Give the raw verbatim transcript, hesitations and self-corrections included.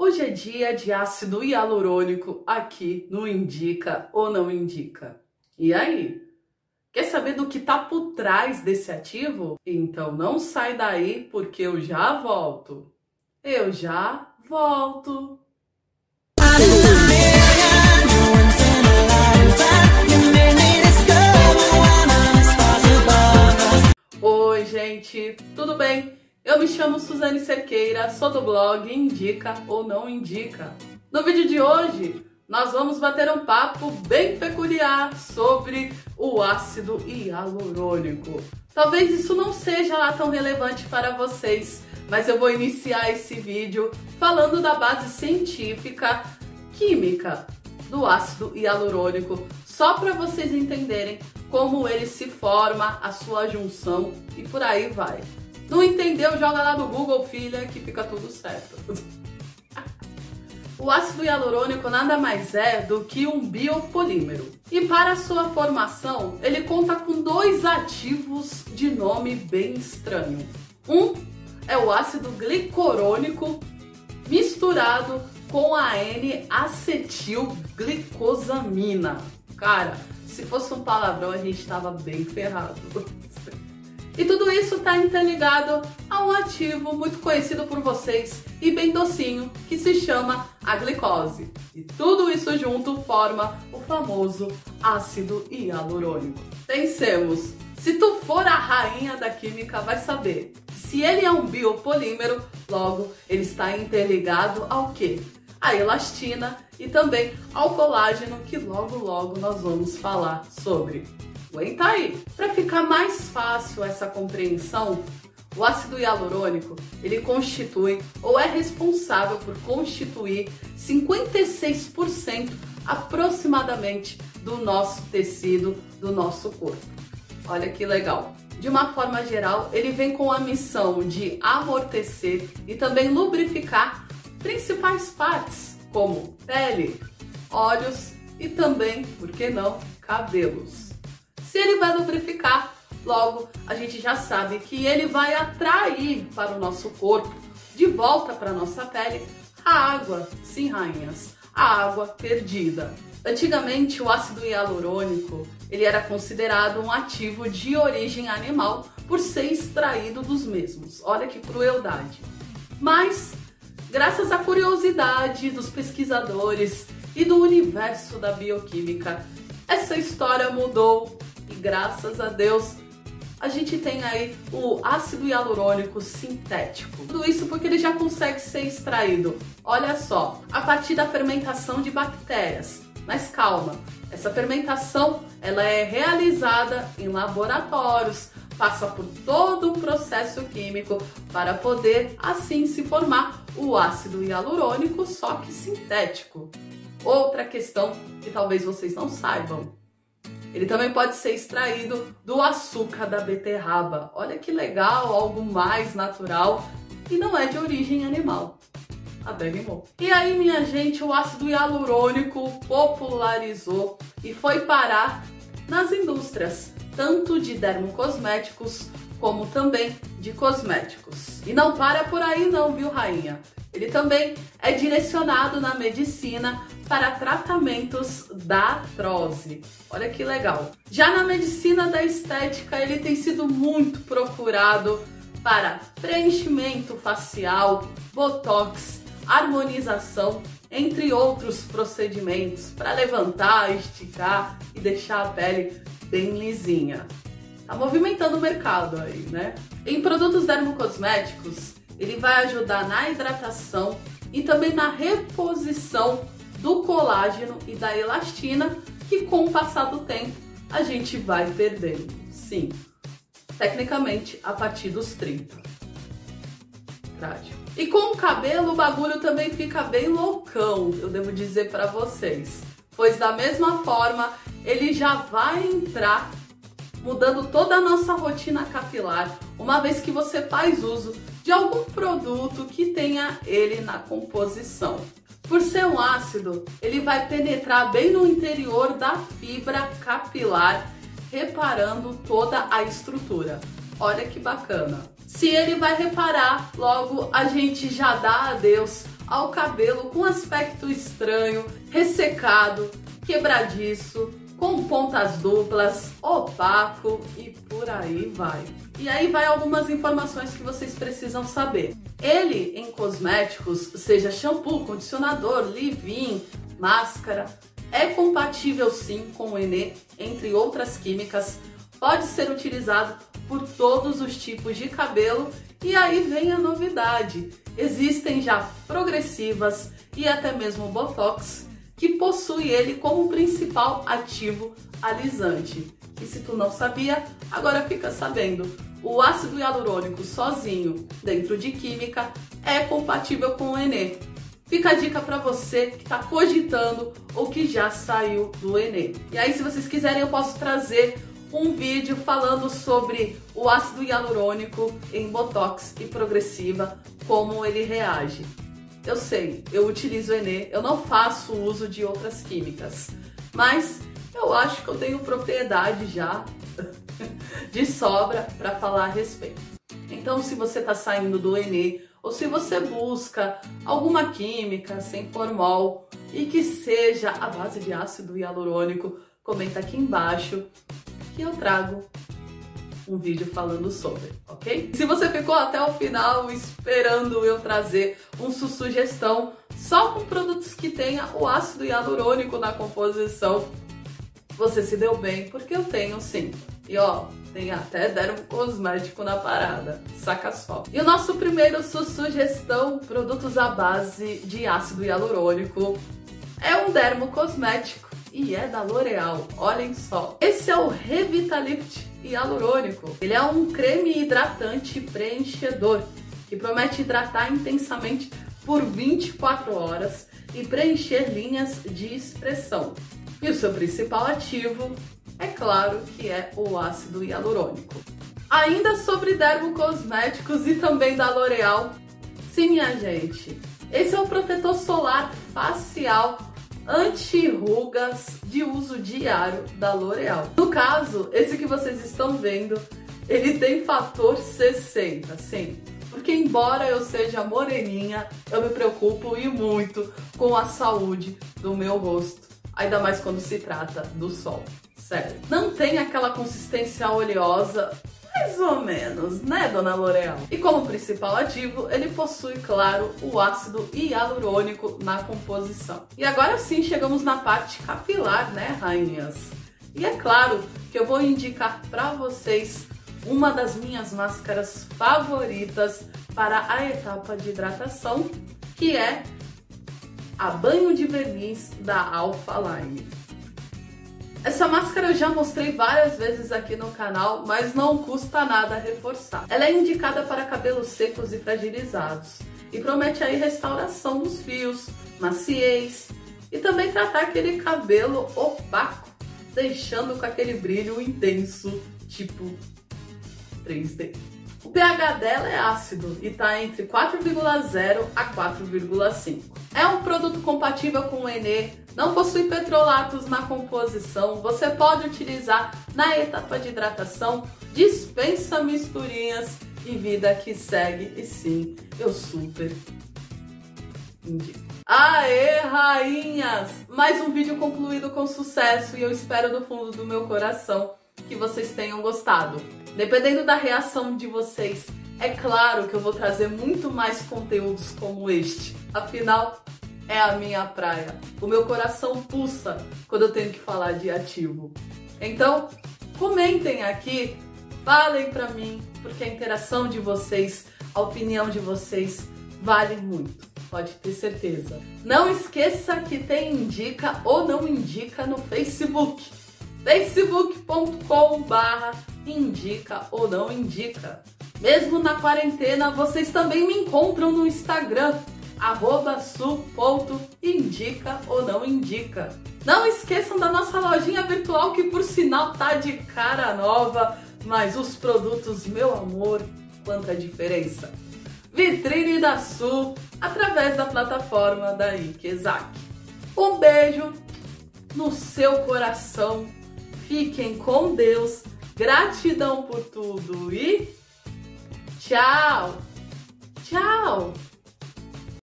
Hoje é dia de ácido hialurônico aqui no Indica ou Não Indica. E aí? Quer saber do que tá por trás desse ativo? Então não sai daí porque eu já volto. Eu já volto. Oi, gente, tudo bem? Eu me chamo Suzane Cerqueira, sou do blog Indica ou Não Indica. No vídeo de hoje, nós vamos bater um papo bem peculiar sobre o ácido hialurônico. Talvez isso não seja lá tão relevante para vocês, mas eu vou iniciar esse vídeo falando da base científica química do ácido hialurônico, só para vocês entenderem como ele se forma, a sua junção e por aí vai. Não entendeu? Joga lá no Google, filha, que fica tudo certo. O ácido hialurônico nada mais é do que um biopolímero. E para sua formação, ele conta com dois ativos de nome bem estranho. Um é o ácido glicorônico misturado com a N-acetilglicosamina. Cara, se fosse um palavrão, a gente tava bem ferrado. E tudo isso está interligado a um ativo muito conhecido por vocês e bem docinho, que se chama a glicose. E tudo isso junto forma o famoso ácido hialurônico. Pensemos, se tu for a rainha da química, vai saber. Se ele é um biopolímero, logo ele está interligado ao quê? A elastina e também ao colágeno, que logo logo nós vamos falar sobre. Aguenta aí! Para ficar mais fácil essa compreensão, o ácido hialurônico ele constitui ou é responsável por constituir cinquenta e seis por cento aproximadamente do nosso tecido, do nosso corpo. Olha que legal! De uma forma geral, ele vem com a missão de amortecer e também lubrificar principais partes, como pele, olhos e também, por que não, cabelos. Se ele vai lubrificar, logo a gente já sabe que ele vai atrair para o nosso corpo, de volta para a nossa pele, a água, sim rainhas, a água perdida. Antigamente o ácido hialurônico ele era considerado um ativo de origem animal por ser extraído dos mesmos. Olha que crueldade. Mas, graças à curiosidade dos pesquisadores e do universo da bioquímica, essa história mudou. E graças a Deus, a gente tem aí o ácido hialurônico sintético. Tudo isso porque ele já consegue ser extraído, olha só, a partir da fermentação de bactérias. Mas calma, essa fermentação ela é realizada em laboratórios, passa por todo um processo químico para poder assim se formar o ácido hialurônico, só que sintético. Outra questão que talvez vocês não saibam. Ele também pode ser extraído do açúcar da beterraba. Olha que legal, algo mais natural e não é de origem animal. Até rimou. E aí, minha gente, o ácido hialurônico popularizou e foi parar nas indústrias, tanto de dermocosméticos como também de cosméticos. E não para por aí não, viu, rainha? Ele também é direcionado na medicina para tratamentos da artrose. Olha que legal. Já na medicina da estética, ele tem sido muito procurado para preenchimento facial, botox, harmonização, entre outros procedimentos para levantar, esticar e deixar a pele bem lisinha. Tá movimentando o mercado aí, né? Em produtos dermocosméticos, ele vai ajudar na hidratação e também na reposição do colágeno e da elastina, que com o passar do tempo a gente vai perdendo. Sim, tecnicamente a partir dos trinta. Trágico. E com o cabelo o bagulho também fica bem loucão, eu devo dizer para vocês. Pois da mesma forma ele já vai entrar mudando toda a nossa rotina capilar, uma vez que você faz uso de algum produto que tenha ele na composição. Por ser um ácido, ele vai penetrar bem no interior da fibra capilar, reparando toda a estrutura. Olha que bacana. Se ele vai reparar, logo a gente já dá adeus ao cabelo com aspecto estranho, ressecado, quebradiço, com pontas duplas, opaco e por aí vai. E aí vai algumas informações que vocês precisam saber. Ele em cosméticos, seja shampoo, condicionador, leave-in, máscara, é compatível sim com o Enê, entre outras químicas, pode ser utilizado por todos os tipos de cabelo. E aí vem a novidade, existem já progressivas e até mesmo botox que possui ele como principal ativo alisante. E se tu não sabia, agora fica sabendo. O ácido hialurônico sozinho, dentro de química, é compatível com o Enê. Fica a dica para você que está cogitando ou que já saiu do Enê. E aí, se vocês quiserem, eu posso trazer um vídeo falando sobre o ácido hialurônico em botox e progressiva, como ele reage. Eu sei, eu utilizo o Enê, eu não faço uso de outras químicas, mas eu acho que eu tenho propriedade já de sobra para falar a respeito. Então, se você está saindo do Enê ou se você busca alguma química sem formol e que seja à base de ácido hialurônico, comenta aqui embaixo que eu trago um vídeo falando sobre, ok? Se você ficou até o final esperando eu trazer uma sugestão só com produtos que tenha o ácido hialurônico na composição, você se deu bem, porque eu tenho sim. E ó, tem até dermocosmético na parada, saca só. E o nosso primeiro sugestão, produtos à base de ácido hialurônico, é um dermocosmético e é da L'Oréal, olhem só. Esse é o Revitalift Hialurônico. Ele é um creme hidratante preenchedor que promete hidratar intensamente por vinte e quatro horas e preencher linhas de expressão. E o seu principal ativo, é claro, que é o ácido hialurônico. Ainda sobre dermocosméticos e também da L'Oréal, sim, minha gente, esse é o protetor solar facial anti-rugas de uso diário da L'Oréal. No caso, esse que vocês estão vendo, ele tem fator sessenta, sim. Porque embora eu seja moreninha, eu me preocupo e muito com a saúde do meu rosto. Ainda mais quando se trata do sol. Sério. Não tem aquela consistência oleosa, mais ou menos, né, dona L'Oréal? E como principal ativo, ele possui, claro, o ácido hialurônico na composição. E agora sim, chegamos na parte capilar, né, rainhas? E é claro que eu vou indicar para vocês uma das minhas máscaras favoritas para a etapa de hidratação, que é a banho de verniz da Alphaline. Essa máscara eu já mostrei várias vezes aqui no canal, mas não custa nada reforçar. Ela é indicada para cabelos secos e fragilizados e promete aí restauração dos fios, maciez e também tratar aquele cabelo opaco, deixando com aquele brilho intenso, tipo três D. O pH dela é ácido e está entre quatro vírgula zero a quatro vírgula cinco. É um produto compatível com o Enê, não possui petrolatos na composição, você pode utilizar na etapa de hidratação, dispensa misturinhas e vida que segue. E sim, eu super indico. Aê, rainhas! Mais um vídeo concluído com sucesso e eu espero do fundo do meu coração que vocês tenham gostado. Dependendo da reação de vocês, é claro que eu vou trazer muito mais conteúdos como este. Afinal, é a minha praia. O meu coração pulsa quando eu tenho que falar de ativo. Então, comentem aqui, falem pra mim, porque a interação de vocês, a opinião de vocês vale muito. Pode ter certeza. Não esqueça que tem indica ou não indica no Facebook. facebook ponto com barra indica ou não indica. Mesmo na quarentena, vocês também me encontram no Instagram, arroba su ponto indica ou não indica. Não esqueçam da nossa lojinha virtual, que por sinal tá de cara nova, mas os produtos, meu amor, quanta diferença. Vitrine da Su, através da plataforma da Ikezak. Um beijo no seu coração. Fiquem com Deus, gratidão por tudo e tchau, tchau!